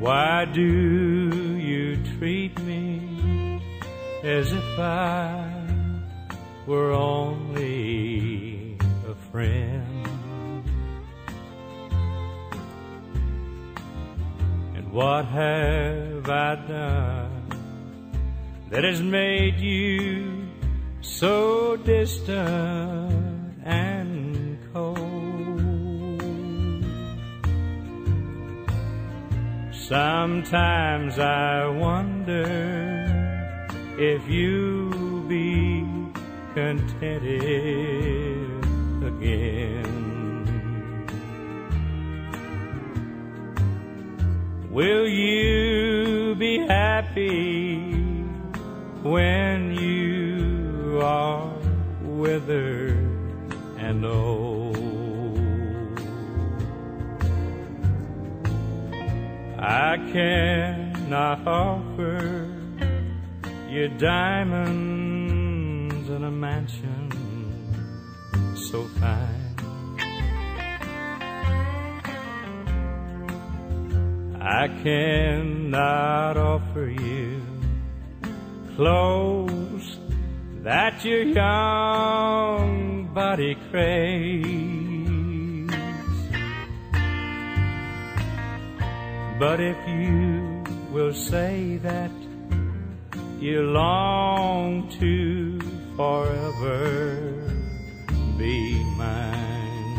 Why do you treat me as if I were only a friend? And what have I done that has made you so distant and cold? Sometimes I wonder if you'll be contented again. Will you be happy when you are withered and old? I cannot offer you diamonds and a mansion so fine. I cannot offer you clothes that your young body craves. But if you will say that you long to forever be mine,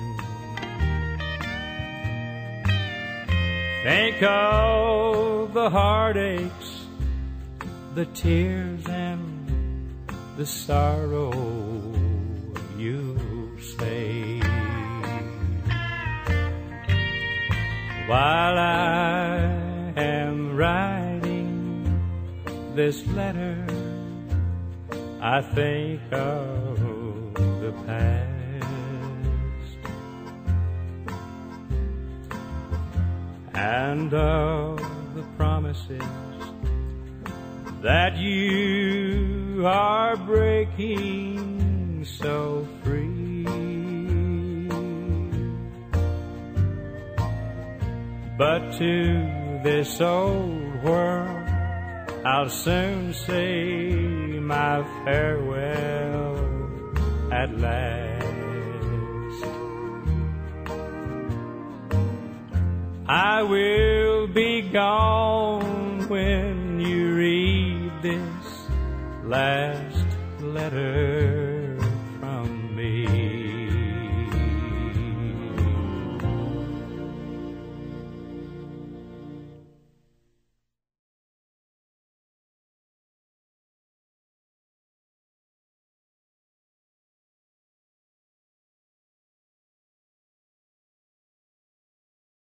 think of the heartaches, the tears and the sorrow you'll save, while I am writing this letter. I think of the past and of the promises that you are breaking so free. But to this old world I'll soon say my farewell at last. I will be gone when you read this last letter.